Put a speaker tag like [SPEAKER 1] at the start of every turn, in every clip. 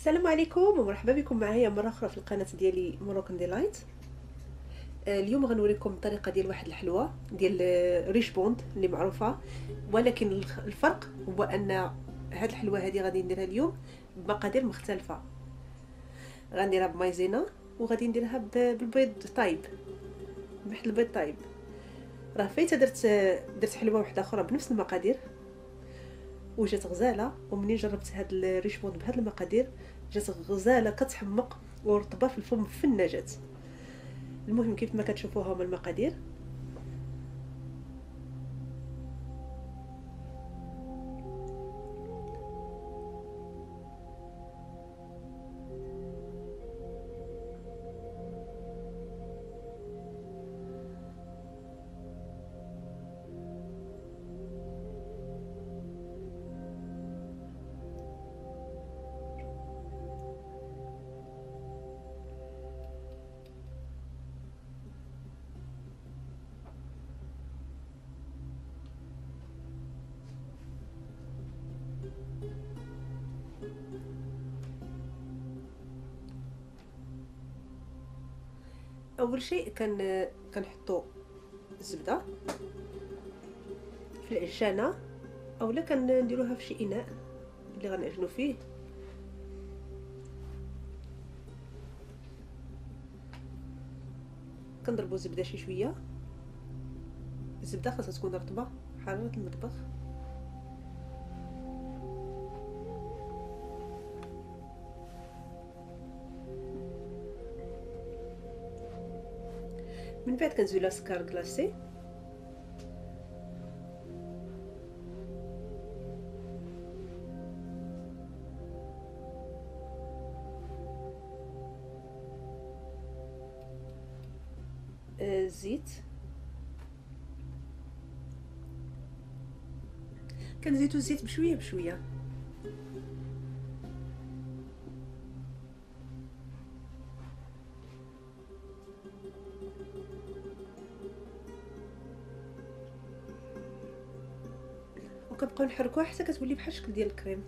[SPEAKER 1] السلام عليكم ومرحبا بكم معايا مره اخرى في القناه ديالي موروكان ديلايت. اليوم غنوريكم الطريقه ديال واحد الحلوه ديال ريش بوند اللي معروفه، ولكن الفرق هو ان هاد الحلوه هذه غادي نديرها اليوم بمقادير مختلفه. غنديرها بمايزينا وغادي نديرها بالبيض طايب، بواحد البيض طايب. راه فايته درت حلوه واحده اخرى بنفس المقادير وجات غزاله، ومنين جربت هاد الريش بوند بهاد المقادير جات غزاله كتحمق ورطبه في الفم في النجاة. المهم كيف ما كتشوفوها هما المقادير. اول شيء كنحطوا الزبده في العجانه، اولا كنديروها في شي اناء اللي غنعجنوا فيه. كنضربوا الزبده شي شويه، الزبده خاصها تكون رطبه حراره المطبخ. من بعد كنزيد لها سكر كلاصي، الزيت كنزيدو الزيت بشويه بشويه. وكنبقاو نحركوها حتى كتولي بحال الشكل ديال الكريم.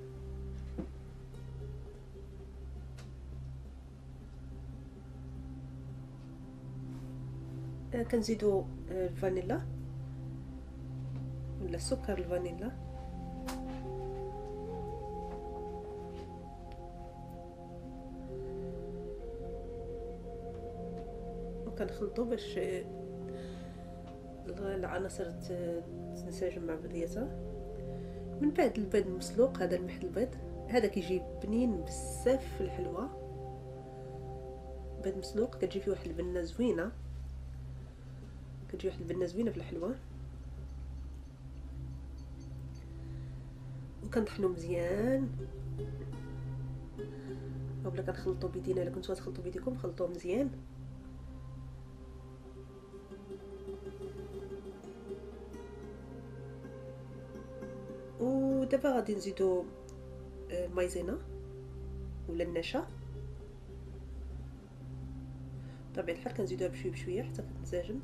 [SPEAKER 1] كنزيدو الفانيلا ولا سكر الفانيلا، وكنخلطو باش العناصر تنسجم مع بعضياتها. من بعد البيض المسلوق، هذا المحل البيض هذا كيجي بنين بزاف في الحلوه. بيض مسلوق كتجي فيه واحد البنه زوينه، كتجي واحد البنه زوينه في الحلوه. وكنطحنو مزيان، اولا كنخلطو بيدينا، الا كنتو غتخلطو بيديكم خلطوه مزيان. ودابا غادي نزيدو المايزينا ولا النشا، بطبيعه الحال كنزيدوها بشويه بشويه حتى كتنسجم.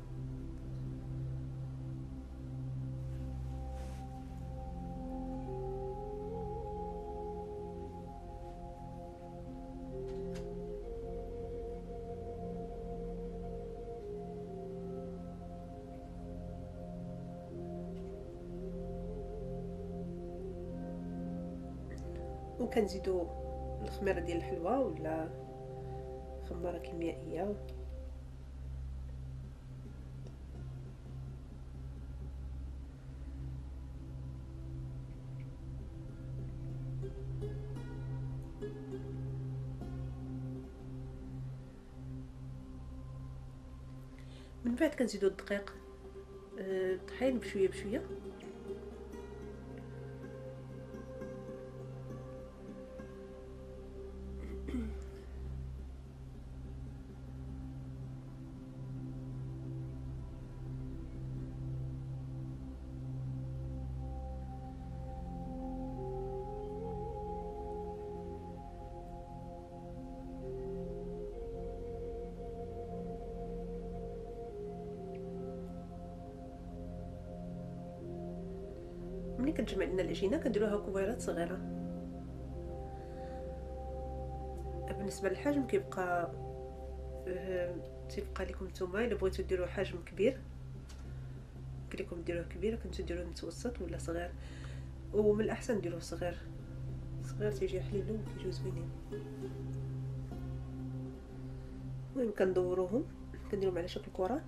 [SPEAKER 1] وكنزيدو الخميره ديال الحلوه ولا خماره كيميائيه. من بعد كنزيدو الدقيق طحين بشويه بشويه. ملي كتجمع لنا العجينه كنديروها كبيرات صغيره. بالنسبه للحجم كيبقى تيبقى لكم نتوما الا بغيتو ديروا حجم كبير يمكن لكم ديروه كبير، كنتو ديروه متوسط ولا صغير، ومن الاحسن ديروه صغير. صغير تيجي حليلو وكيجيو زوينين. المهم كندوروهم كنديرهم على شكل كره.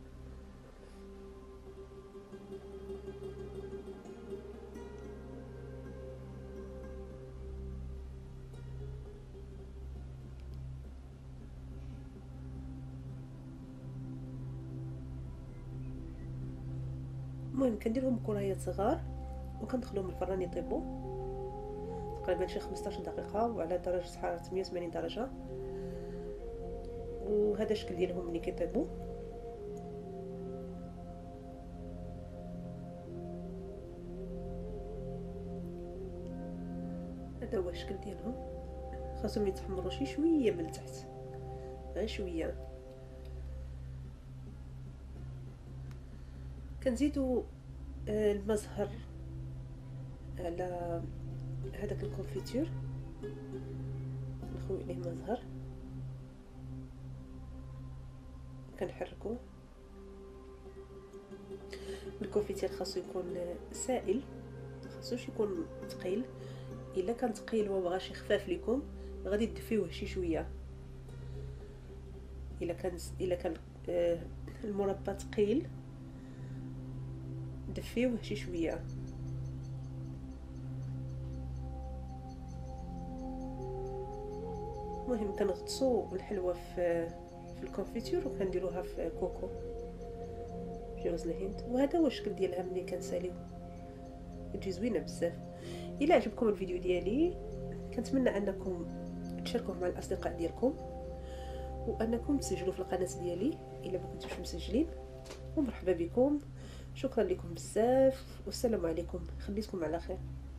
[SPEAKER 1] المهم كنديرهم كريات صغار وكندخلوهم الفران يطيبوا تقريبا شي 15 دقيقه وعلى درجه حراره 180 درجه. وهذا الشكل ديالهم ملي كيطيبوا. هذا هو الشكل ديالهم. خاصهم يتحمروا شي شويه من التحت، غير شويه. كنزيدوا المزهر على هذاك الكونفيتور، نخوي عليه مزهر كنحركو. الكونفيتير خاصو يكون سائل، خاصوش يكون ثقيل. الا كان ثقيل وبغاش يخفاف لكم غادي تدفيوه شي شويه. الا كان المربى ثقيل دفيوه شي شويه. المهم كنغطسوا الحلوى في الكونفيتور وكنديروها في كوكو جوز الهند. وهذا هو الشكل ديالها ملي كنساليو، تجي زوينه بزاف. الى عجبكم الفيديو ديالي كنتمنى انكم تشاركوه مع الاصدقاء ديالكم، وانكم تسجلوا في القناه ديالي الا ما كنتوش مسجلين. ومرحبا بكم، شكرا لكم بزاف، والسلام عليكم، خليتكم على خير.